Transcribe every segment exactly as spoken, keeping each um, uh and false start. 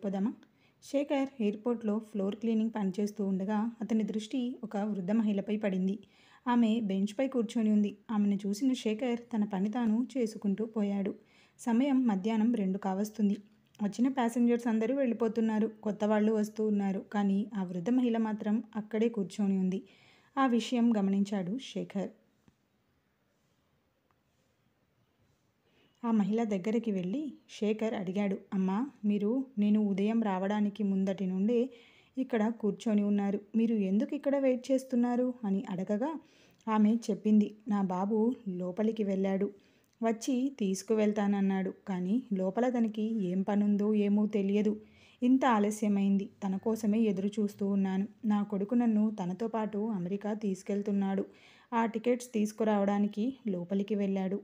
వెళ్ళిపోదామా? శేఖర్ ఎయిర్పోర్ట్లో floor cleaning పనిచేస్తూ ఉండగా అతని దృష్టి ఒక వృద్ధ మహిళపై పడింది. ఆమె బెంచ్పై కూర్చొని ఉంది. ఆమెను చూసిన శేఖర్ తన పని తాను చేసుకుంటూ పోయాడు. సమయం మధ్యాహ్నం రెండు కావస్తుంది. వచ్చిన ప్యాసింజర్స్ అందరూ వెళ్ళిపోతున్నారు. కొత్త వాళ్ళు వస్తూ ఉన్నారు. కానీ ఆ వృద్ధ మహిళ మాత్రం అక్కడే కూర్చొని ఉంది. ఆ విషయం గమనించాడు శేఖర్. ఆ మహిళ దగ్గరికి వెళ్ళి శేఖర్ అడిగాడు, అమ్మా, మీరు నేను ఉదయం రావడానికి ముందటి నుండే ఇక్కడ కూర్చొని ఉన్నారు. మీరు ఎందుకు ఇక్కడ వెయిట్ చేస్తున్నారు అని అడగగా ఆమె చెప్పింది, నా బాబు లోపలికి వెళ్ళాడు, వచ్చి తీసుకువెళ్తానన్నాడు. కానీ లోపల తనకి ఏం పనుందో ఏమో తెలియదు. ఇంత ఆలస్యమైంది. తన కోసమే ఎదురు చూస్తూ ఉన్నాను. నా కొడుకు నన్ను తనతో పాటు అమెరికా తీసుకెళ్తున్నాడు. ఆ టికెట్స్ తీసుకురావడానికి లోపలికి వెళ్ళాడు.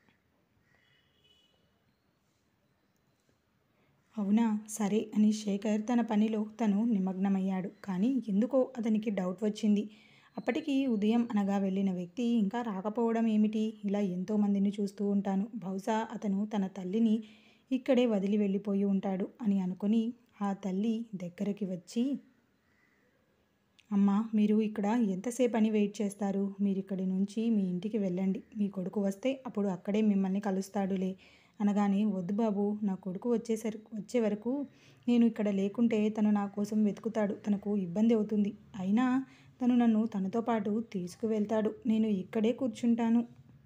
అవునా, సరే అని శేఖర్ తన పనిలో తను నిమగ్నమయ్యాడు. కానీ ఎందుకో అతనికి డౌట్ వచ్చింది. అప్పటికి ఉదయం అనగా వెళ్ళిన వ్యక్తి ఇంకా రాకపోవడం ఏమిటి? ఇలా ఎంతోమందిని చూస్తూ ఉంటాను. బహుశా అతను తన తల్లిని ఇక్కడే వదిలి వెళ్ళిపోయి ఉంటాడు అని అనుకుని ఆ తల్లి దగ్గరికి వచ్చి, అమ్మా, మీరు ఇక్కడ ఎంతసేపు అని వెయిట్ చేస్తారు? మీరు ఇక్కడి నుంచి మీ ఇంటికి వెళ్ళండి. మీ కొడుకు వస్తే అప్పుడు అక్కడే మిమ్మల్ని కలుస్తాడులే అనగానే, వద్దు బాబు, నా కొడుకు వచ్చేసరి వచ్చే వరకు నేను ఇక్కడ లేకుంటే తను నా కోసం వెతుకుతాడు. తనకు ఇబ్బంది అవుతుంది. అయినా తను నన్ను తనతో పాటు తీసుకువెళ్తాడు. నేను ఇక్కడే కూర్చుంటాను.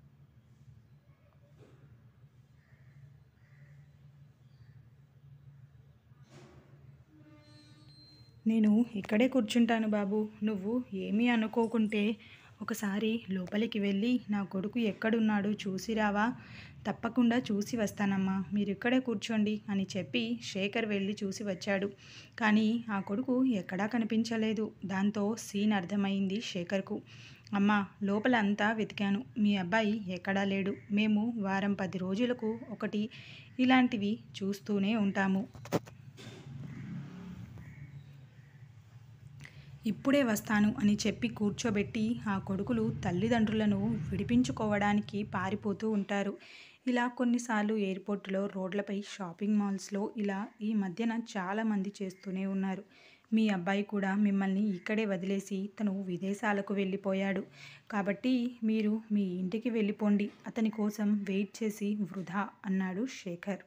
నేను ఇక్కడే కూర్చుంటాను బాబు. నువ్వు ఏమీ అనుకోకుంటే ఒకసారి లోపలికి వెళ్ళి నా కొడుకు ఎక్కడున్నాడో చూసి రావా? తప్పకుండా చూసి వస్తానమ్మా, మీరు ఇక్కడే కూర్చోండి అని చెప్పి శేఖర్ వెళ్ళి చూసి వచ్చాడు. కానీ ఆ కొడుకు ఎక్కడా కనిపించలేదు. దాంతో సీన్ అర్థమైంది శేఖర్కు. అమ్మా, లోపల అంతా వెతికాను. మీ అబ్బాయి ఎక్కడా లేడు. మేము వారం పది రోజులకు ఒకటి ఇలాంటివి చూస్తూనే ఉంటాము. ఇప్పుడే వస్తాను అని చెప్పి కూర్చోబెట్టి ఆ కొడుకులు తల్లిదండ్రులను విడిపించుకోవడానికి పారిపోతూ ఉంటారు. ఇలా కొన్నిసార్లు ఎయిర్పోర్టులో, రోడ్లపై, షాపింగ్ మాల్స్లో ఇలా ఈ మధ్యన చాలామంది చేస్తూనే ఉన్నారు. మీ అబ్బాయి కూడా మిమ్మల్ని ఇక్కడే వదిలేసి తను విదేశాలకు వెళ్ళిపోయాడు. కాబట్టి మీరు మీ ఇంటికి వెళ్ళిపోండి. అతని కోసం వెయిట్ చేసి వృధా అన్నాడు శేఖర్.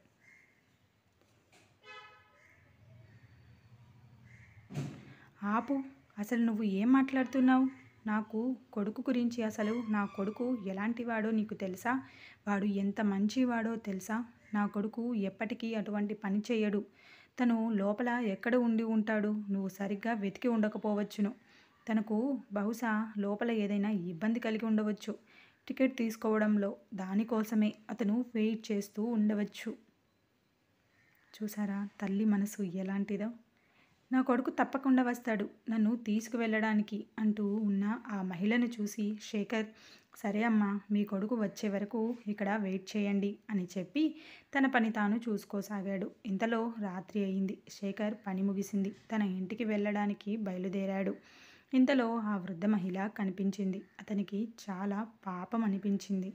ఆపు, అసలు నువ్వు ఏం మాట్లాడుతున్నావు? నాకు కొడుకు గురించి, అసలు నా కొడుకు ఎలాంటివాడో నీకు తెలుసా? వాడు ఎంత మంచివాడో తెలుసా? నా కొడుకు ఎప్పటికీ అటువంటి పని చేయడు. తను లోపల ఎక్కడ ఉండి ఉంటాడు? నువ్వు సరిగ్గా వెతికి ఉండకపోవచ్చును. తనకు బహుశా లోపల ఏదైనా ఇబ్బంది కలిగి ఉండవచ్చు. టికెట్ తీసుకోవడంలో దానికోసమే అతను వెయిట్ చేస్తూ ఉండవచ్చు. చూసారా తల్లి మనసు ఎలాంటిదో? నా కొడుకు తప్పకుండా వస్తాడు నన్ను తీసుకువెళ్ళడానికి అంటూ ఉన్న ఆ మహిళను చూసి శేఖర్, సరే అమ్మా, మీ కొడుకు వచ్చే వరకు ఇక్కడ వెయిట్ చేయండి అని చెప్పి తన పని తాను చూసుకోసాగాడు. ఇంతలో రాత్రి అయింది. శేఖర్ పని ముగిసింది. తన ఇంటికి వెళ్ళడానికి బయలుదేరాడు. ఇంతలో ఆ వృద్ధ మహిళ కనిపించింది. అతనికి చాలా పాపం అనిపించింది.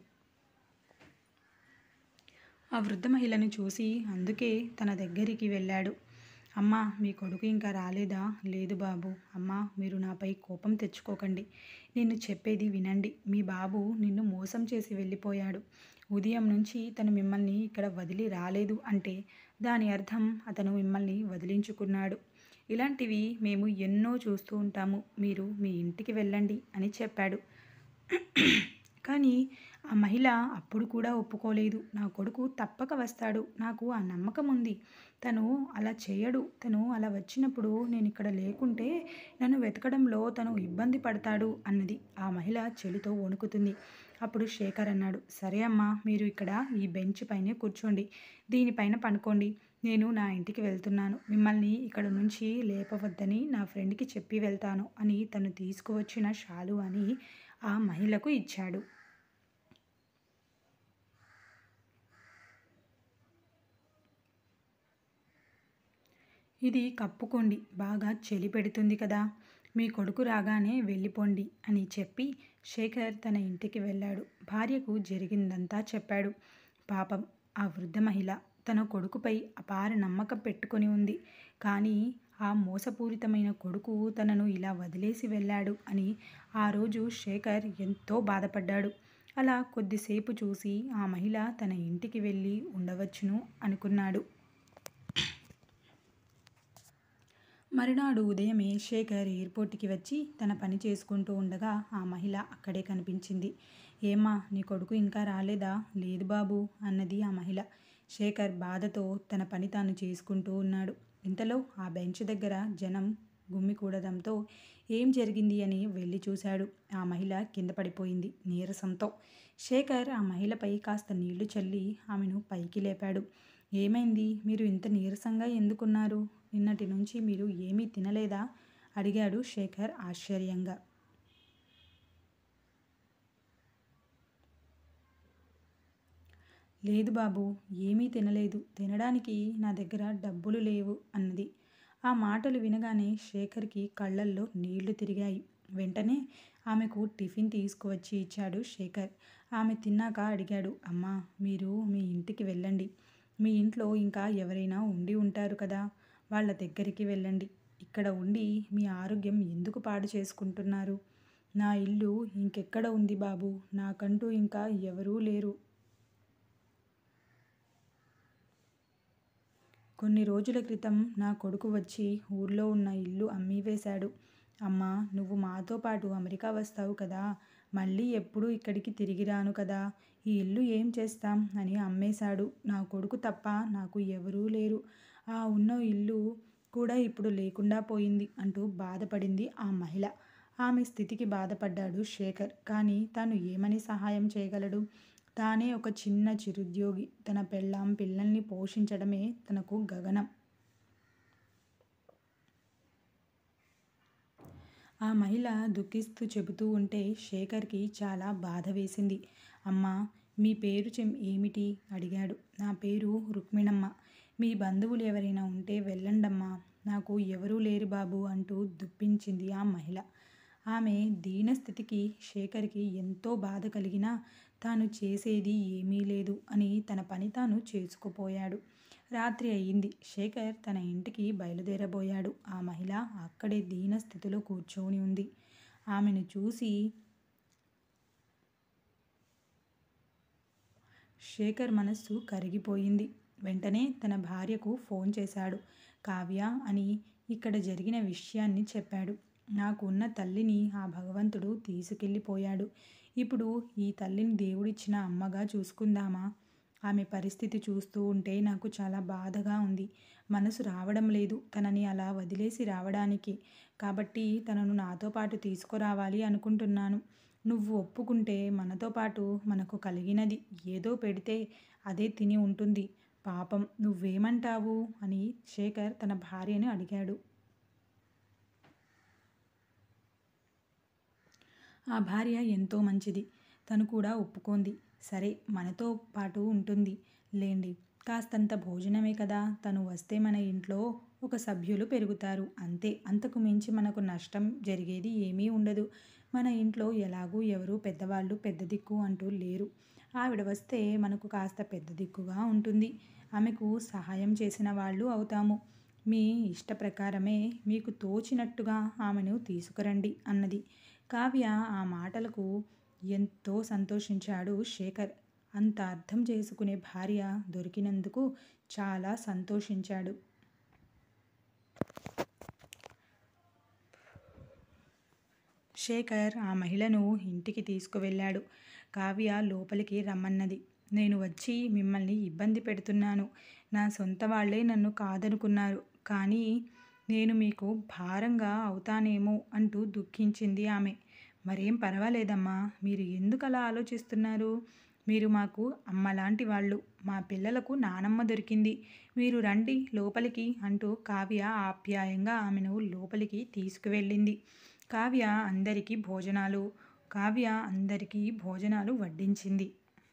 ఆ వృద్ధ మహిళను చూసి అందుకే తన దగ్గరికి వెళ్ళాడు. అమ్మా, మీ కొడుకు ఇంకా రాలేదా? లేదు బాబు. అమ్మా, మీరు నాపై కోపం తెచ్చుకోకండి. నేను చెప్పేది వినండి. మీ బాబు నిన్ను మోసం చేసి వెళ్ళిపోయాడు. ఉదయం నుంచి తను మిమ్మల్ని ఇక్కడ వదిలి రాలేదు అంటే దాని అర్థం అతను మిమ్మల్ని వదిలించుకున్నాడు. ఇలాంటివి మేము ఎన్నో చూస్తూ ఉంటాము. మీరు మీ ఇంటికి వెళ్ళండి అని చెప్పాడు. కానీ ఆ మహిళ అప్పుడు కూడా ఒప్పుకోలేదు. నా కొడుకు తప్పక వస్తాడు. నాకు ఆ నమ్మకం ఉంది. తను అలా చేయడు. తను అలా వచ్చినప్పుడు నేను ఇక్కడ లేకుంటే నన్ను వెతకడంలో తను ఇబ్బంది పడతాడు అన్నది. ఆ మహిళ చెలితో వణుకుతుంది. అప్పుడు శేఖర్ అన్నాడు, సరే అమ్మా, మీరు ఇక్కడ ఈ బెంచ్ పైనే కూర్చోండి. దీనిపైన పనుకోండి. నేను నా ఇంటికి వెళ్తున్నాను. మిమ్మల్ని ఇక్కడ నుంచి లేపవద్దని నా ఫ్రెండ్కి చెప్పి వెళ్తాను అని తను తీసుకువచ్చిన షాలు అని ఆ మహిళకు ఇచ్చాడు. ఇది కప్పుకోండి, బాగా చలి పెడుతుంది కదా. మీ కొడుకు రాగానే వెళ్ళిపోండి అని చెప్పి శేఖర్ తన ఇంటికి వెళ్ళాడు. భార్యకు జరిగిందంతా చెప్పాడు. పాపం ఆ వృద్ధ మహిళ తన కొడుకుపై అపార నమ్మకం పెట్టుకొని ఉంది. కానీ ఆ మోసపూరితమైన కొడుకు తనను ఇలా వదిలేసి వెళ్ళాడు అని ఆ రోజు శేఖర్ ఎంతో బాధపడ్డాడు. అలా కొద్దిసేపు చూసి ఆ మహిళ తన ఇంటికి వెళ్ళి ఉండవచ్చును అనుకున్నాడు. మరునాడు ఉదయమే శేఖర్ ఎయిర్పోర్ట్కి వచ్చి తన పని చేసుకుంటూ ఉండగా ఆ మహిళ అక్కడే కనిపించింది. ఏమ్మా, నీ కొడుకు ఇంకా రాలేదా? లేదు బాబు అన్నది ఆ మహిళ. శేఖర్ బాధతో తన పని తాను చేసుకుంటూ ఉన్నాడు. ఇంతలో ఆ బెంచ్ దగ్గర జనం గుమికూడడంతో ఏం జరిగింది అని వెళ్ళి చూశాడు. ఆ మహిళ కింద పడిపోయింది నీరసంతో. శేఖర్ ఆ మహిళపై కాస్త నీళ్లు చల్లి ఆమెను పైకి లేపాడు. ఏమైంది? మీరు ఇంత నీరసంగా ఎందుకున్నారు? నిన్నటి నుంచి మీరు ఏమీ తినలేదా? అడిగాడు శేఖర్ ఆశ్చర్యంగా. లేదు బాబు, ఏమీ తినలేదు. తినడానికి నా దగ్గర డబ్బులు లేవు అన్నది. ఆ మాటలు వినగానే శేఖర్కి కళ్ళల్లో నీళ్లు తిరిగాయి. వెంటనే ఆమెకు టిఫిన్ తీసుకువచ్చి ఇచ్చాడు శేఖర్. ఆమె తిన్నాక అడిగాడు, అమ్మా, మీరు మీ ఇంటికి వెళ్ళండి. మీ ఇంట్లో ఇంకా ఎవరైనా ఉండి ఉంటారు కదా, వాళ్ళ దగ్గరికి వెళ్ళండి. ఇక్కడ ఉండి మీ ఆరోగ్యం ఎందుకు పాడు చేసుకుంటున్నారు? నా ఇల్లు ఇంకెక్కడ ఉంది బాబు? నాకంటూ ఇంకా ఎవరూ లేరు. కొన్ని రోజుల క్రితం నా కొడుకు వచ్చి ఊర్లో ఉన్న ఇల్లు అమ్మివేశాడు. అమ్మా, నువ్వు మాతో పాటు అమెరికా వస్తావు కదా, మళ్ళీ ఎప్పుడూ ఇక్కడికి తిరిగి రాను కదా, ఈ ఇల్లు ఏం చేస్తాం అని అమ్మేశాడు. నా కొడుకు తప్ప నాకు ఎవరూ లేరు. ఆ ఉన్న ఇల్లు కూడా ఇప్పుడు లేకుండా పోయింది అంటూ బాధపడింది ఆ మహిళ. ఆమె స్థితికి బాధపడ్డాడు శేఖర్. కానీ తాను ఏమని సహాయం చేయగలడు? తానే ఒక చిన్న చిరుద్యోగి. తన పెళ్ళాం పిల్లల్ని పోషించడమే తనకు గగనం. ఆ మహిళ దుఃఖిస్తూ చెబుతూ ఉంటే శేఖర్కి చాలా బాధ వేసింది. అమ్మా, మీ పేరు చెం ఏమిటి? అడిగాడు. నా పేరు రుక్మిణమ్మ. మీ బంధువులు ఎవరైనా ఉంటే వెళ్ళండమ్మా, నాకు ఎవరూ లేరు బాబు అంటూ దుఃఖించింది ఆ మహిళ. ఆమె దీనస్థితికి శేఖర్కి ఎంతో బాధ కలిగినా తాను చేసేది ఏమీ లేదు అని తన పని తాను చేసుకుపోయాడు. రాత్రి అయింది. శేఖర్ తన ఇంటికి బయలుదేరబోయాడు. ఆ మహిళ అక్కడే దీనస్థితిలో కూర్చొని ఉంది. ఆమెను చూసి శేఖర్ మనస్సు కరిగిపోయింది. వెంటనే తన భార్యకు ఫోన్ చేశాడు. కావ్య అని ఇక్కడ జరిగిన విషయాన్ని చెప్పాడు. నాకు ఉన్న తల్లిని ఆ భగవంతుడు తీసుకెళ్ళిపోయాడు. ఇప్పుడు ఈ తల్లిని దేవుడిచ్చిన అమ్మగా చూసుకుందామా? ఆమె పరిస్థితి చూస్తూ ఉంటే నాకు చాలా బాధగా ఉంది. మనసు రావడం లేదు తనని అలా వదిలేసి రావడానికి. కాబట్టి తనను నాతో పాటు తీసుకురావాలి అనుకుంటున్నాను. నువ్వు ఒప్పుకుంటే మనతో పాటు మనకు కలిగినది ఏదో పెడితే అదే తిని ఉంటుంది. పాపం, నువ్వేమంటావు అని శేఖర్ తన భార్యను అడిగాడు. ఆ భార్య ఎంతో మంచిది. తను కూడా ఒప్పుకోంది. సరే, మనతో పాటు ఉంటుంది లేండి. కాస్తంత భోజనమే కదా, తను వస్తే మన ఇంట్లో ఒక సభ్యులు పెరుగుతారు అంతే. అంతకు మించి మనకు నష్టం జరిగేది ఏమీ ఉండదు. మన ఇంట్లో ఎలాగూ ఎవరు పెద్దవాళ్ళు పెద్ద దిక్కు అంటూ లేరు. ఆవిడ వస్తే మనకు కాస్త పెద్ద దిక్కుగా ఉంటుంది. ఆమెకు సహాయం చేసిన వాళ్ళు అవుతాము. మీ ఇష్ట ప్రకారమే మీకు తోచినట్టుగా ఆమెను తీసుకురండి అన్నది. కావ్య ఆ మాటలకు ఎంతో సంతోషించాడు శేఖర్. అంత అర్థం చేసుకునే భార్య దొరికినందుకు చాలా సంతోషించాడు. శేఖర్ ఆ మహిళను ఇంటికి తీసుకువెళ్ళాడు. కావ్య లోపలికి రమ్మన్నది. నేను వచ్చి మిమ్మల్ని ఇబ్బంది పెడుతున్నాను. నా సొంత వాళ్ళే నన్ను కాదనుకున్నారు. కానీ నేను మీకు భారంగా అవుతానేమో అంటూ దుఃఖించింది ఆమె. మరేం పర్వాలేదమ్మా, మీరు ఎందుకు అలా ఆలోచిస్తున్నారు? మీరు మాకు అమ్మలాంటి వాళ్ళు. మా పిల్లలకు నానమ్మ దొరికింది. మీరు రండి లోపలికి అంటూ కావ్య ఆప్యాయంగా ఆమెను లోపలికి తీసుకువెళ్ళింది. కావ్య అందరికీ భోజనాలు కావ్య అందరికీ భోజనాలు వడ్డించింది.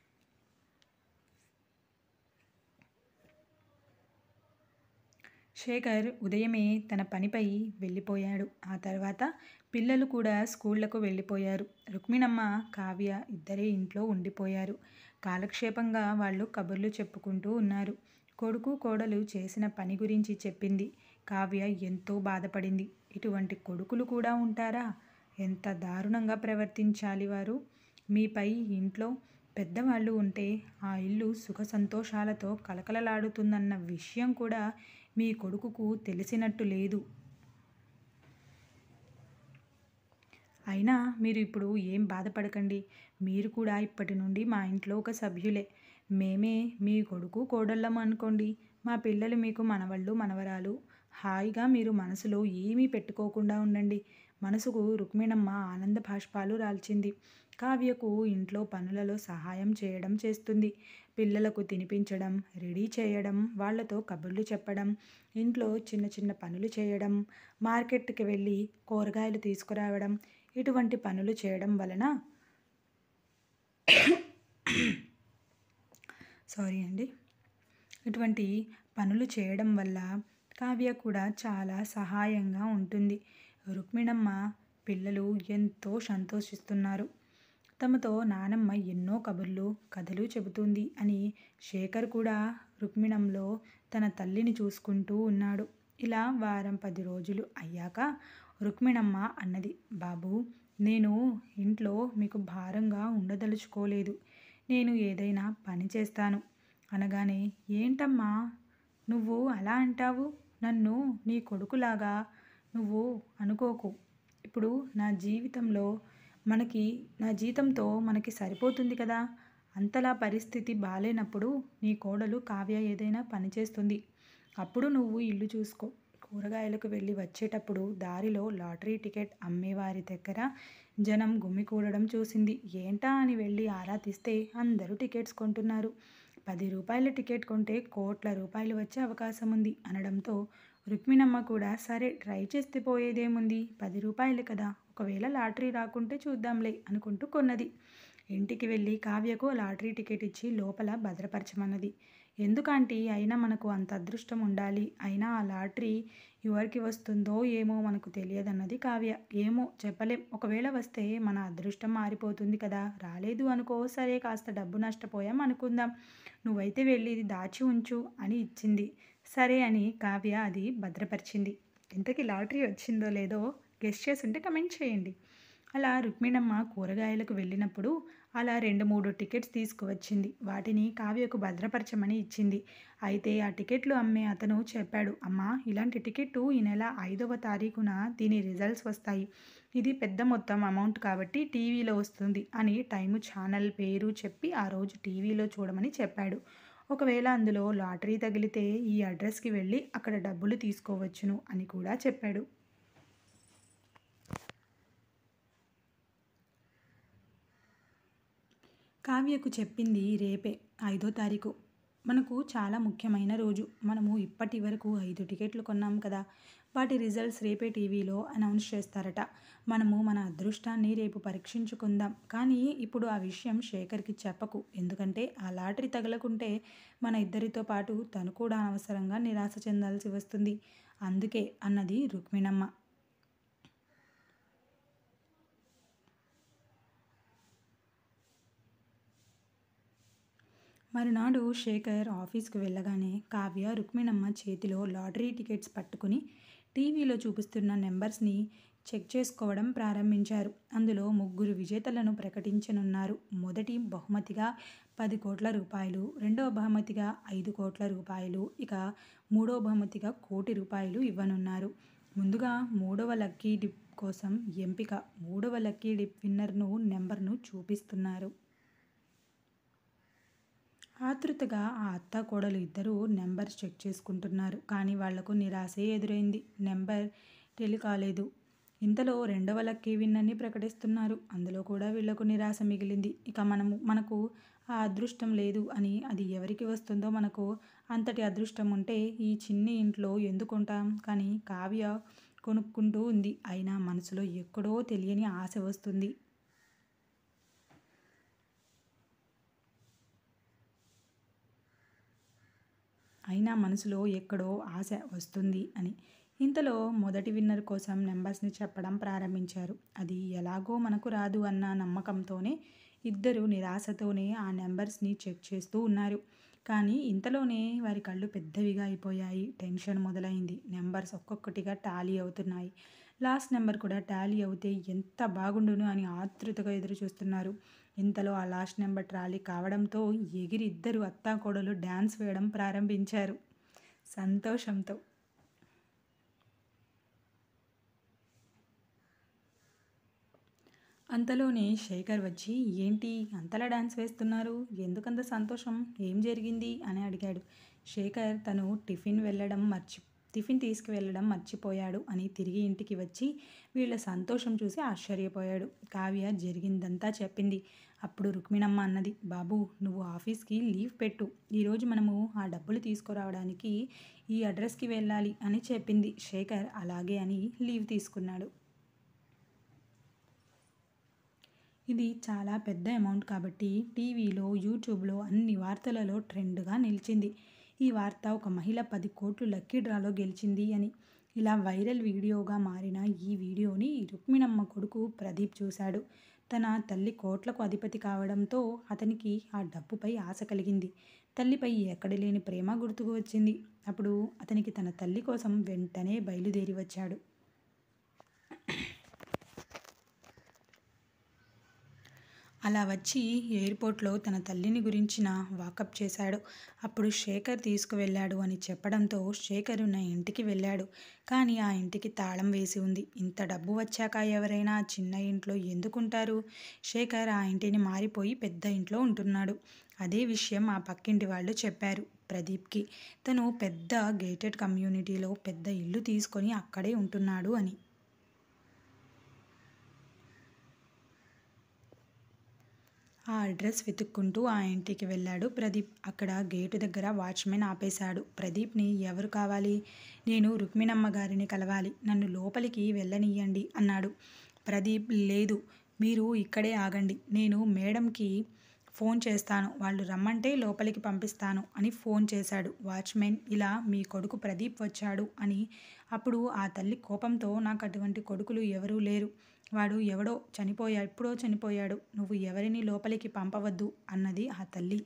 శేఖర్ ఉదయమే తన పనిపై వెళ్ళిపోయాడు. ఆ తర్వాత పిల్లలు కూడా స్కూళ్లకు వెళ్ళిపోయారు. రుక్మిణమ్మ, కావ్య ఇద్దరే ఇంట్లో ఉండిపోయారు. కాలక్షేపంగా వాళ్ళు కబుర్లు చెప్పుకుంటూ ఉన్నారు. కొడుకు కోడలు చేసిన పని గురించి చెప్పింది. కావ్య ఎంతో బాధపడింది. ఇటువంటి కొడుకులు కూడా ఉంటారా? ఎంత దారుణంగా ప్రవర్తించాలి వారు. మీపై ఇంట్లో పెద్దవాళ్ళు ఉంటే ఆ ఇల్లు సుఖ సంతోషాలతో కలకలలాడుతుందన్న విషయం కూడా మీ కొడుకుకు తెలిసినట్టు లేదు. అయినా మీరు ఇప్పుడు ఏం బాధపడకండి. మీరు కూడా ఇప్పటి నుండి మా ఇంట్లో ఒక సభ్యులే. మేమే మీ కొడుకు కోడళ్ళం అనుకోండి. మా పిల్లలు మీకు మనవళ్ళు మనవరాలు. హాయిగా మీరు మనసులో ఏమీ పెట్టుకోకుండా ఉండండి. మనసుకు రుక్మిణమ్మ ఆనంద బాష్పాలు రాల్చింది. కావ్యకు ఇంట్లో పనులలో సహాయం చేయడం చేస్తుంది. పిల్లలకు తినిపించడం, రెడీ చేయడం, వాళ్లతో కబుర్లు చెప్పడం, ఇంట్లో చిన్న చిన్న పనులు చేయడం, మార్కెట్కి వెళ్ళి కూరగాయలు తీసుకురావడం, ఇటువంటి పనులు చేయడం వలన సారీ అండి ఇటువంటి పనులు చేయడం వల్ల కావ్య కూడా చాలా సహాయంగా ఉంటుంది. రుక్మిణమ్మ పిల్లలు ఎంతో సంతోషిస్తున్నారు. తమతో నానమ్మ ఎన్నో కబుర్లు కథలు చెబుతుంది అని శేఖర్ కూడా రుక్మిణంలో తన తల్లిని చూసుకుంటూ ఉన్నాడు. ఇలా వారం పది రోజులు అయ్యాక రుక్మిణమ్మ అన్నది, బాబు, నేను ఇంట్లో మీకు భారంగా ఉండదలుచుకోలేదు. నేను ఏదైనా పని చేస్తాను అనగానే, ఏంటమ్మా నువ్వు అలా అంటావు? నన్ను నీ కొడుకులాగా నువ్వు అనుకోకు. ఇప్పుడు నా జీవితంలో మనకి నా జీతంతో మనకి సరిపోతుంది కదా. అంతలా పరిస్థితి బాలేనప్పుడు నీ కోడలు కావ్య ఏదైనా పని చేస్తుంది. అప్పుడు నువ్వు ఇల్లు చూసుకో. కూరగాయలకు వెళ్ళి వచ్చేటప్పుడు దారిలో లాటరీ టికెట్ అమ్మేవారి దగ్గర జనం గుమికూడడం చూసింది. ఏంటా అని వెళ్ళి ఆరా తీస్తే అందరూ టికెట్స్ కొంటున్నారు. పది రూపాయల టికెట్ కొంటే కోట్ల రూపాయలు వచ్చే అవకాశం ఉంది అనడంతో రుక్మిణమ్మ కూడా సరే ట్రై చేస్తే పోయేదేముంది, పది రూపాయలు కదా, ఒకవేళ లాటరీ రాకుంటే చూద్దాంలే అనుకుంటూ కొన్నది. ఇంటికి వెళ్ళి కావ్యకు లాటరీ టికెట్ ఇచ్చి లోపల భద్రపరచమన్నది. ఎందుకంటే అయినా మనకు అంత అదృష్టం ఉండాలి. అయినా ఆ లాటరీ ఎవరికి వస్తుందో ఏమో మనకు తెలియదన్నది కావ్య. ఏమో చెప్పలేం, ఒకవేళ వస్తే మన అదృష్టం మారిపోతుంది కదా. రాలేదు అనుకో, సరే కాస్త డబ్బు నష్టపోయాం అనుకుందాం. నువ్వైతే వెళ్ళి ఇది దాచి ఉంచు అని ఇచ్చింది. సరే అని కావ్య అది భద్రపరిచింది. ఇంతకీ లాటరీ వచ్చిందో లేదో గెస్ చేసుంటే కమెంట్ చేయండి. అలా రుక్మిణమ్మ కూరగాయలకు వెళ్ళినప్పుడు అలా రెండు మూడు టికెట్స్ తీసుకువచ్చింది. వాటిని కావ్యకు భద్రపరచమని ఇచ్చింది. అయితే ఆ టికెట్లు అమ్మే అతను చెప్పాడు, అమ్మా, ఇలాంటి టికెట్టు ఈ నెల ఐదవ తారీఖున దీని రిజల్ట్స్ వస్తాయి. ఇది పెద్ద మొత్తం అమౌంట్ కాబట్టి టీవీలో వస్తుంది అని టైము, ఛానల్ పేరు చెప్పి ఆ రోజు టీవీలో చూడమని చెప్పాడు. ఒకవేళ అందులో లాటరీ తగిలితే ఈ అడ్రస్కి వెళ్ళి అక్కడ డబ్బులు తీసుకోవచ్చును అని కూడా చెప్పాడు. కావ్యకు చెప్పింది రేపే ఐదో తారీఖు. మనకు చాలా ముఖ్యమైన రోజు. మనము ఇప్పటి వరకు ఐదు టికెట్లు కొన్నాం కదా, వాటి రిజల్ట్స్ రేపే టీవీలో అనౌన్స్ చేస్తారట. మనము మన అదృష్టాన్ని రేపు పరీక్షించుకుందాం. కానీ ఇప్పుడు ఆ విషయం శేఖర్కి చెప్పకు. ఎందుకంటే ఆ లాటరీ తగలకుంటే మన ఇద్దరితో పాటు తను కూడా అనవసరంగా నిరాశ చెందాల్సి వస్తుంది. అందుకే అన్నది రుక్మిణమ్మ. మరునాడు శేఖర్ ఆఫీస్కి వెళ్ళగానే కావ్య రుక్మిణమ్మ చేతిలో లాటరీ టికెట్స్ పట్టుకుని టీవీలో చూపిస్తున్న నెంబర్స్ని చెక్ చేసుకోవడం ప్రారంభించారు. అందులో ముగ్గురు విజేతలను ప్రకటించనున్నారు. మొదటి బహుమతిగా పది కోట్ల రూపాయలు, రెండవ బహుమతిగా ఐదు కోట్ల రూపాయలు, ఇక మూడవ బహుమతిగా కోటి రూపాయలు ఇవ్వనున్నారు. ముందుగా మూడవ లక్కీ డిప్ కోసం ఎంపిక. మూడవ లక్కీ డిప్ విన్నర్ను నెంబర్ను చూపిస్తున్నారు. ఆతృతగా ఆ అత్త కోడలు ఇద్దరూ నెంబర్స్ చెక్ చేసుకుంటున్నారు. కానీ వాళ్లకు నిరాశే ఎదురైంది. నెంబర్ టెలి కాలేదు. ఇంతలో రెండవ లక్కీ విన్నర్ని ప్రకటిస్తున్నారు. అందులో కూడా వీళ్లకు నిరాశ మిగిలింది. ఇక మనము మనకు ఆ అదృష్టం లేదు అని, అది ఎవరికి వస్తుందో, మనకు అంతటి అదృష్టం ఉంటే ఈ చిన్ని ఇంట్లో ఎందుకుంటాం? కానీ కావ్య కొనుక్కుంటూ ఉంది. అయినా మనసులో ఎక్కడో తెలియని ఆశ వస్తుంది. అయినా మనసులో ఎక్కడో ఆశ వస్తుంది అని. ఇంతలో మొదటి విన్నర్ కోసం నెంబర్స్ని చెప్పడం ప్రారంభించారు. అది ఎలాగో మనకు రాదు అన్న నమ్మకంతోనే ఇద్దరు నిరాశతోనే ఆ నెంబర్స్ని చెక్ చేస్తూ ఉన్నారు. కానీ ఇంతలోనే వారి కళ్ళు పెద్దవిగా అయిపోయాయి. టెన్షన్ మొదలైంది. నెంబర్స్ ఒక్కొక్కటిగా టాలీ అవుతున్నాయి. లాస్ట్ నెంబర్ కూడా టాలీ అవుతే ఎంత బాగుండును అని ఆతృతగా ఎదురు చూస్తున్నారు. ఇంతలో ఆ లాస్ట్ నెంబర్ టాలీ కావడంతో ఎగిరి ఇద్దరు అత్తాకోడలు డ్యాన్స్ వేయడం ప్రారంభించారు సంతోషంతో. అంతలోనే శేఖర్ వచ్చి, ఏంటి అంతలా డాన్స్ వేస్తున్నారు? ఎందుకంత సంతోషం? ఏం జరిగింది? అని అడిగాడు. శేఖర్ తను టిఫిన్ వెళ్ళడం మర్చి టిఫిన్ తీసుకువెళ్ళడం మర్చిపోయాడు అని తిరిగి ఇంటికి వచ్చి వీళ్ళ సంతోషం చూసి ఆశ్చర్యపోయాడు. కావ్య జరిగిందంతా చెప్పింది. అప్పుడు రుక్మిణమ్మ అన్నది, బాబు నువ్వు ఆఫీస్కి లీవ్ పెట్టు. ఈరోజు మనము ఆ డబ్బులు తీసుకురావడానికి ఈ అడ్రస్కి వెళ్ళాలి అని చెప్పింది. శేఖర్ అలాగే అని లీవ్ తీసుకున్నాడు. ఇది చాలా పెద్ద అమౌంట్ కాబట్టి టీవీలో, యూట్యూబ్లో అన్ని వార్తలలో ట్రెండ్గా నిలిచింది. ఈ వార్త ఒక మహిళ పది కోట్లు లక్కీ డ్రాలో గెలిచింది అని. ఇలా వైరల్ వీడియోగా మారిన ఈ వీడియోని రుక్మిణమ్మ కొడుకు ప్రదీప్ చూశాడు. తన తల్లి కోట్లకు అధిపతి కావడంతో అతనికి ఆ డబ్బుపై ఆశ కలిగింది. తల్లిపై ఎక్కడలేని ప్రేమ గుర్తుకు వచ్చింది. అప్పుడు అతనికి తన తల్లి కోసం వెంటనే బయలుదేరి వచ్చాడు. అలా వచ్చి ఎయిర్పోర్ట్లో తన తల్లిని గురించిన వాకప్ చేశాడు. అప్పుడు శేఖర్ తీసుకువెళ్ళాడు అని చెప్పడంతో శేఖర్ నా ఇంటికి వెళ్ళాడు. కానీ ఆ ఇంటికి తాళం వేసి ఉంది. ఇంత డబ్బు వచ్చాక ఎవరైనా చిన్న ఇంట్లో ఎందుకుంటారు? శేఖర్ ఆ ఇంటిని మారిపోయి పెద్ద ఇంట్లో ఉంటున్నాడు. అదే విషయం ఆ పక్కింటి వాళ్ళు చెప్పారు ప్రదీప్కి. తను పెద్ద గేటెడ్ కమ్యూనిటీలో పెద్ద ఇల్లు తీసుకొని అక్కడే ఉంటున్నాడు అని. ఆ అడ్రస్ వెతుక్కుంటూ ఆ ఇంటికి వెళ్ళాడు ప్రదీప్. అక్కడ గేటు దగ్గర వాచ్మెన్ ఆపేశాడు. ప్రదీప్ని ఎవరు కావాలి? నేను రుక్మిణమ్మ గారిని కలవాలి. నన్ను లోపలికి వెళ్ళనియ్యండి అన్నాడు. ప్రదీప్ లేదు, మీరు ఇక్కడే ఆగండి. నేను మేడంకి ఫోన్ చేస్తాను. వాళ్ళు రమ్మంటే లోపలికి పంపిస్తాను అని ఫోన్ చేశాడు. వాచ్మెన్ ఇలా మీ కొడుకు ప్రదీప్ వచ్చాడు అని. అప్పుడు ఆ తల్లి కోపంతో, నాకు అటువంటి కొడుకులు ఎవరూ లేరు. వాడు ఎవడో చనిపోయా ఎప్పుడో చనిపోయాడు. నువ్వు ఎవరిని లోపలికి పంపవద్దు అన్నది ఆ తల్లి.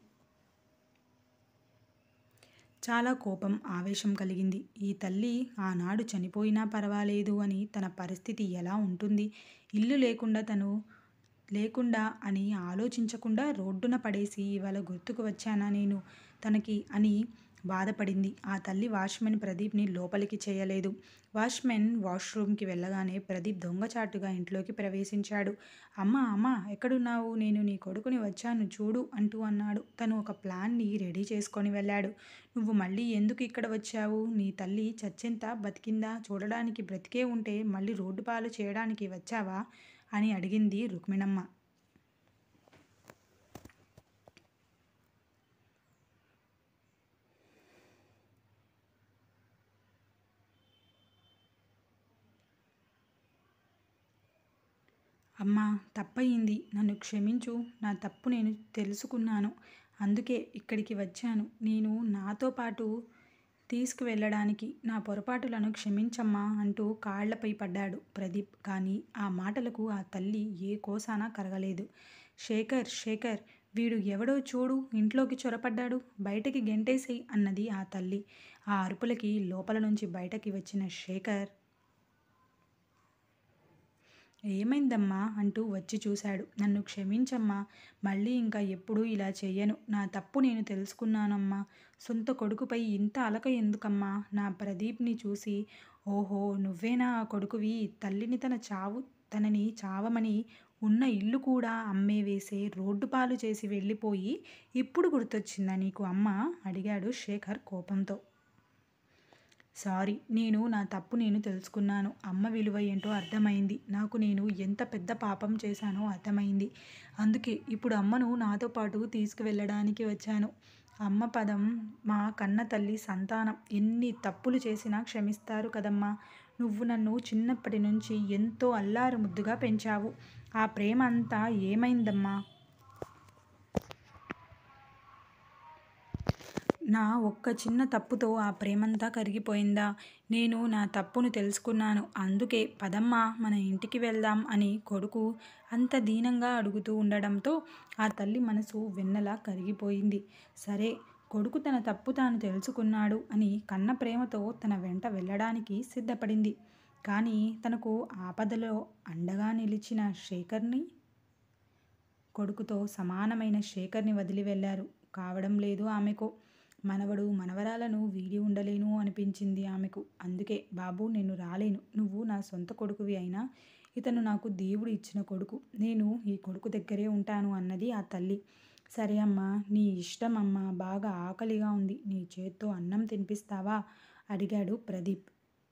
చాలా కోపం, ఆవేశం కలిగింది. ఈ తల్లి ఆనాడు చనిపోయినా పర్వాలేదు అని తన పరిస్థితి ఎలా ఉంటుంది? ఇల్లు లేకుండా తను లేకుండా అని ఆలోచించకుండా రోడ్డున పడేసి ఇవాళ గుర్తుకు వచ్చానా నేను తనకి అని బాధపడింది. ఆ తల్లి వాచ్మెన్ ప్రదీప్ని లోపలికి చేయలేదు. వాచ్మెన్ వాష్రూమ్కి వెళ్ళగానే ప్రదీప్ దొంగచాటుగా ఇంట్లోకి ప్రవేశించాడు. అమ్మ అమ్మ ఎక్కడున్నావు? నేను నీ కొడుకుని వచ్చాను చూడు అంటూ అన్నాడు. తను ఒక ప్లాన్ని రెడీ చేసుకొని వెళ్ళాడు. నువ్వు మళ్ళీ ఎందుకు ఇక్కడ వచ్చావు? నీ తల్లి చచ్చెంత బతికిందా చూడడానికి? బ్రతికే ఉంటే మళ్ళీ రోడ్డు పాలు చేయడానికి వచ్చావా అని అడిగింది రుక్మిణమ్మ. అమ్మా తప్పయింది, నన్ను క్షమించు. నా తప్పు నేను తెలుసుకున్నాను. అందుకే ఇక్కడికి వచ్చాను. నేను నాతో పాటు తీసుకువెళ్ళడానికి. నా పొరపాటులను క్షమించమ్మా అంటూ కాళ్లపై పడ్డాడు ప్రదీప్. కానీ ఆ మాటలకు ఆ తల్లి ఏ కోసానా కరగలేదు. శేఖర్ శేఖర్ వీడు ఎవడో చూడు, ఇంట్లోకి చొరపడ్డాడు, బయటకి గెంటేసేయ్ అన్నది ఆ తల్లి. ఆ అరుపులకి లోపల నుంచి బయటకి వచ్చిన శేఖర్, ఏమైందమ్మా అంటూ వచ్చి చూశాడు. నన్ను క్షమించమ్మా, మళ్ళీ ఇంకా ఎప్పుడూ ఇలా చెయ్యను. నా తప్పు నేను తెలుసుకున్నానమ్మా. సొంత కొడుకుపై ఇంత అలక ఎందుకమ్మా? నా ప్రదీప్ని చూసి, ఓహో నువ్వేనా ఆ కొడుకువి? తల్లిని తన చావు తనని చావమని ఉన్న ఇల్లు కూడా అమ్మే వేసే రోడ్డు పాలు చేసి వెళ్ళిపోయి ఇప్పుడు గుర్తొచ్చిందా నీకు అమ్మ? అడిగాడు శేఖర్ కోపంతో. సారీ, నేను నా తప్పు నేను తెలుసుకున్నాను. అమ్మ విలువ ఏంటో అర్థమైంది. నాకు నేను ఎంత పెద్ద పాపం చేశానో అర్థమైంది. అందుకే ఇప్పుడు అమ్మను నాతో పాటు తీసుకువెళ్ళడానికి వచ్చాను. అమ్మ పదం మా కన్న తల్లి సంతానం ఎన్ని తప్పులు చేసినా క్షమిస్తారు కదమ్మా. నువ్వు నన్ను చిన్నప్పటి నుంచి ఎంతో అల్లారు ముద్దుగా పెంచావు. ఆ ప్రేమ అంతా ఏమైందమ్మా? నా ఒక్క చిన్న తప్పుతో ఆ ప్రేమంతా కరిగిపోయిందా? నేను నా తప్పును తెలుసుకున్నాను. అందుకే పదమ్మా మన ఇంటికి వెళ్దాం అని కొడుకు అంత దీనంగా అడుగుతూ ఉండడంతో ఆ తల్లి మనసు వెన్నలా కరిగిపోయింది. సరే కొడుకు తన తప్పు తాను తెలుసుకున్నాడు అని కన్న ప్రేమతో తన వెంట వెళ్ళడానికి సిద్ధపడింది. కానీ తనకు ఆపదలో అండగా నిలిచిన శేఖర్ని కొడుకుతో సమానమైన శేఖర్ని వదిలి వెళ్ళారు. కావడం లేదు ఆమెకు. మనవడు మనవరాలను వీడి ఉండలేను అనిపించింది ఆమెకు. అందుకే బాబు నేను రాలేను. నువ్వు నా సొంత కొడుకువి అయినా ఇతను నాకు దేవుడు ఇచ్చిన కొడుకు. నేను ఈ కొడుకు దగ్గరే ఉంటాను అన్నది ఆ తల్లి. సరే అమ్మా, నీ ఇష్టం అమ్మా, బాగా ఆకలిగా ఉంది. నీ చేత్తో అన్నం తినిపిస్తావా అడిగాడు ప్రదీప్.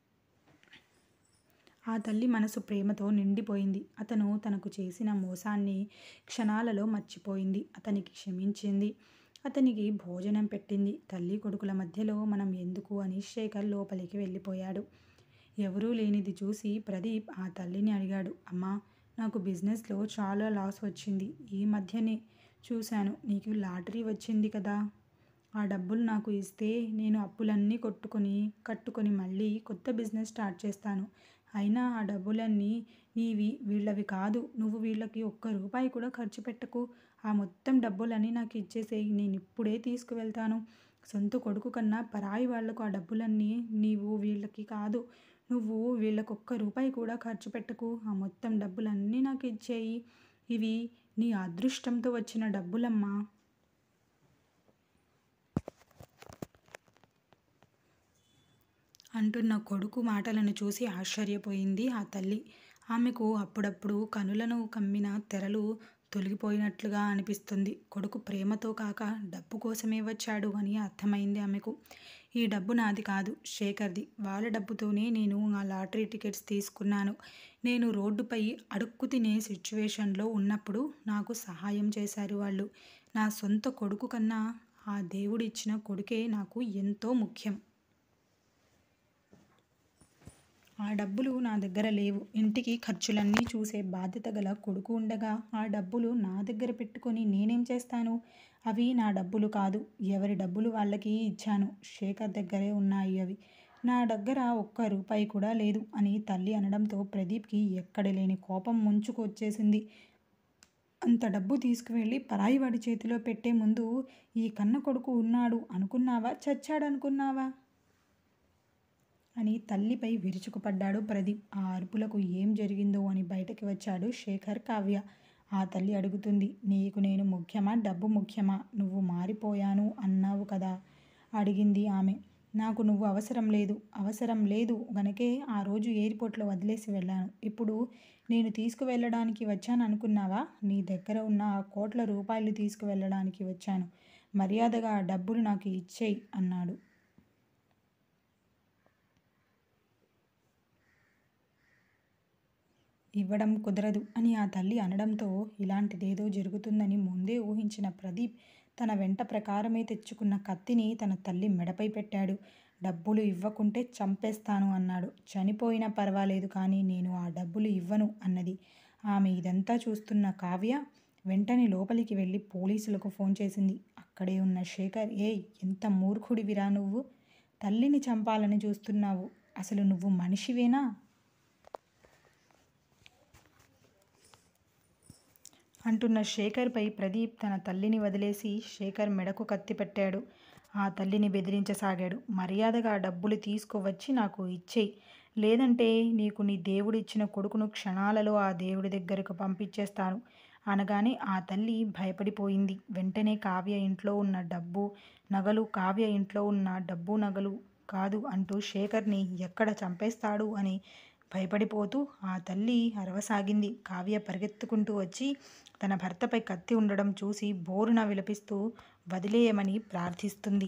ఆ తల్లి మనసు ప్రేమతో నిండిపోయింది. అతను తనకు చేసిన మోసాన్ని క్షణాలలో మర్చిపోయింది. అతనికి క్షమించింది. అతనికి భోజనం పెట్టింది. తల్లి కొడుకుల మధ్యలో మనం ఎందుకు అని శేఖర్ లోపలికి వెళ్ళిపోయాడు. ఎవరూ లేనిది చూసి ప్రదీప్ ఆ తల్లిని అడిగాడు. అమ్మా, నాకు బిజినెస్లో చాలా లాస్ వచ్చింది. ఈ మధ్యనే చూశాను నీకు లాటరీ వచ్చింది కదా. ఆ డబ్బులు నాకు ఇస్తే నేను అప్పులన్నీ కొట్టుకొని కట్టుకొని మళ్ళీ కొత్త బిజినెస్ స్టార్ట్ చేస్తాను. అయినా ఆ డబ్బులన్నీ నీవి, వీళ్ళవి కాదు. నువ్వు వీళ్ళకి ఒక్క రూపాయి కూడా ఖర్చు పెట్టకు. ఆ మొత్తం డబ్బులని నాకు ఇచ్చేసేయి. నేను ఇప్పుడే తీసుకువెళ్తాను. సొంత కొడుకు కన్నా పరాయి వాళ్లకు ఆ డబ్బులన్నీ నీవు వీళ్ళకి కాదు. నువ్వు వీళ్ళకి ఒక్క రూపాయి కూడా ఖర్చు పెట్టకు. ఆ మొత్తం డబ్బులన్నీ నాకు ఇచ్చేయి. ఇవి నీ అదృష్టంతో వచ్చిన డబ్బులమ్మా అంటున్న కొడుకు మాటలను చూసి ఆశ్చర్యపోయింది ఆ తల్లి. ఆమెకు అప్పుడప్పుడు కనులను కమ్మిన తెరలు తొలగిపోయినట్లుగా అనిపిస్తుంది. కొడుకు ప్రేమతో కాక డబ్బు కోసమే వచ్చాడు అని అర్థమైంది ఆమెకు. ఈ డబ్బు నాది కాదు, శేఖర్ది. వాళ్ళ డబ్బుతోనే నేను ఆ లాటరీ టికెట్స్ తీసుకున్నాను. నేను రోడ్డుపై అడుక్కు తినే సిచ్యువేషన్లో ఉన్నప్పుడు నాకు సహాయం చేశారు వాళ్ళు. నా సొంత కొడుకు కన్నా ఆ దేవుడిచ్చిన కొడుకే నాకు ఎంతో ముఖ్యం. ఆ డబ్బులు నా దగ్గర లేవు. ఇంటికి ఖర్చులన్నీ చూసే బాధ్యత గల కొడుకు ఉండగా ఆ డబ్బులు నా దగ్గర పెట్టుకొని నేనేం చేస్తాను? అవి నా డబ్బులు కాదు. ఎవరి డబ్బులు వాళ్ళకి ఇచ్చాను. శేఖర్ దగ్గరే ఉన్నాయి అవి. నా దగ్గర ఒక్క రూపాయి కూడా లేదు అని తల్లి అనడంతో ప్రదీప్కి ఎక్కడ లేని కోపం ముంచుకు వచ్చేసింది. అంత డబ్బు తీసుకువెళ్ళి పరాయి వాడి చేతిలో పెట్టే ముందు ఈ కన్న కొడుకు ఉన్నాడు అనుకున్నావా, చచ్చాడనుకున్నావా అని తల్లిపై విరుచుకుపడ్డాడు ప్రదీప్. ఆ అరుపులకు ఏం జరిగిందో అని బయటకి వచ్చాడు శేఖర్. కావ్య ఆ తల్లి అడుగుతుంది. నీకు నేను ముఖ్యమా, డబ్బు ముఖ్యమా? నువ్వు మారిపోయాను అన్నావు కదా అడిగింది ఆమె. నాకు నువ్వు అవసరం లేదు. అవసరం లేదు గనకే ఆ రోజు ఎయిర్పోర్ట్లో వదిలేసి వెళ్ళాను. ఇప్పుడు నేను తీసుకువెళ్ళడానికి వచ్చాను అనుకున్నావా? నీ దగ్గర ఉన్న ఆ కోట్ల రూపాయలు తీసుకువెళ్ళడానికి వచ్చాను. మర్యాదగా ఆ డబ్బులు నాకు ఇచ్చేయి అన్నాడు. ఇవ్వడం కుదరదు అని ఆ తల్లి అనడంతో ఇలాంటిదేదో జరుగుతుందని ముందే ఊహించిన ప్రదీప్ తన వెంట ప్రకారమే తెచ్చుకున్న కత్తిని తన తల్లి మెడపై పెట్టాడు. డబ్బులు ఇవ్వకుంటే చంపేస్తాను అన్నాడు. చనిపోయినా పర్వాలేదు కానీ నేను ఆ డబ్బులు ఇవ్వను అన్నది ఆమె. ఇదంతా చూస్తున్న కావ్య వెంటనే లోపలికి వెళ్ళి పోలీసులకు ఫోన్ చేసింది. అక్కడే ఉన్న శేఖర్, ఏయ్ ఎంత మూర్ఖుడివిరా నువ్వు! తల్లిని చంపాలని చూస్తున్నావు. అసలు నువ్వు మనిషివేనా అంటున్న శేఖర్పై ప్రదీప్ తన తల్లిని వదిలేసి శేఖర్ మెడకు కత్తి పెట్టాడు. ఆ తల్లిని బెదిరించసాగాడు. మర్యాదగా డబ్బులు తీసుకువచ్చి నాకు ఇచ్చేయి, లేదంటే నీకు నీ దేవుడిచ్చిన కొడుకును క్షణాలలో ఆ దేవుడి దగ్గరకు పంపించేస్తాను అనగానే ఆ తల్లి భయపడిపోయింది. వెంటనే కావ్య ఇంట్లో ఉన్న డబ్బు నగలు కావ్య ఇంట్లో ఉన్న డబ్బు నగలు కాదు అంటూ శేఖర్ని ఎక్కడ చంపేస్తాడు అని భయపడిపోతూ ఆ తల్లి అరవసాగింది. కావ్య పరిగెత్తుకుంటూ వచ్చి తన భర్తపై కత్తి ఉండడం చూసి బోరున విలపిస్తూ వదిలేయమని ప్రార్థిస్తుంది.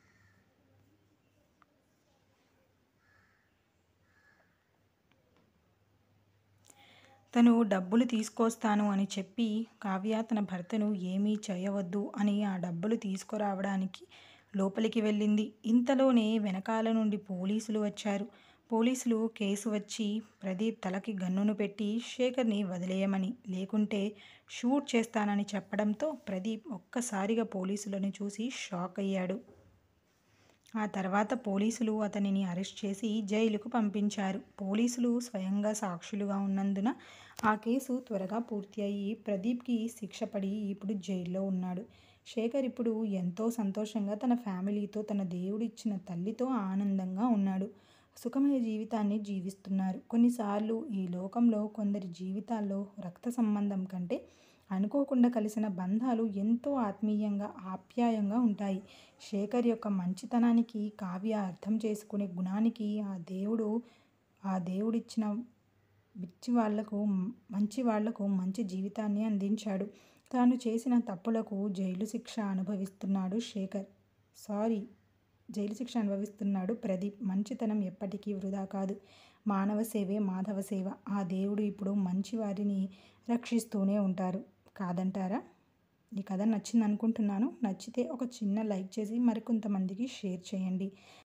తను డబ్బులు తీసుకొస్తాను అని చెప్పి కావ్య తన భర్తను ఏమీ చేయవద్దు అని ఆ డబ్బులు తీసుకురావడానికి లోపలికి వెళ్ళింది. ఇంతలోనే వెనకాల నుండి పోలీసులు వచ్చారు. పోలీసులు కేసు వచ్చి ప్రదీప్ తలకి గన్నును పెట్టి శేఖర్ని వదిలేయమని, లేకుంటే షూట్ చేస్తానని చెప్పడంతో ప్రదీప్ ఒక్కసారిగా పోలీసులను చూసి షాక్ అయ్యాడు. ఆ తర్వాత పోలీసులు అతనిని అరెస్ట్ చేసి జైలుకు పంపించారు. పోలీసులు స్వయంగా సాక్షులుగా ఉన్నందున ఆ కేసు త్వరగా పూర్తి అయ్యి ప్రదీప్కి శిక్ష పడి ఇప్పుడు జైల్లో ఉన్నాడు. శేఖర్ ఇప్పుడు ఎంతో సంతోషంగా తన ఫ్యామిలీతో, తన దేవుడిచ్చిన తల్లితో ఆనందంగా ఉన్నాడు. సుఖమయ జీవితాన్ని జీవిస్తున్నారు. కొన్నిసార్లు ఈ లోకంలో కొందరి జీవితాల్లో రక్త సంబంధం కంటే అనుకోకుండా కలిసిన బంధాలు ఎంతో ఆత్మీయంగా, ఆప్యాయంగా ఉంటాయి. శేఖర్ యొక్క మంచితనానికి, కావ్య అర్థం చేసుకునే గుణానికి ఆ దేవుడు ఆ దేవుడిచ్చిన పిచ్చి వాళ్లకు మంచి వాళ్లకు మంచి జీవితాన్ని అందించాడు. తాను చేసిన తప్పులకు జైలు శిక్ష అనుభవిస్తున్నాడు శేఖర్. సారీ జైలు శిక్ష అనుభవిస్తున్నాడు ప్రదీప్. మంచితనం ఎప్పటికీ వృధా కాదు. మానవ సేవే మాధవ సేవ. ఆ దేవుడు ఇప్పుడు మంచి వారిని రక్షిస్తూనే ఉంటారు. కాదంటారా? ఈ కథ నచ్చింది అనుకుంటున్నాను. నచ్చితే ఒక చిన్న లైక్ చేసి మరికొంతమందికి షేర్ చేయండి.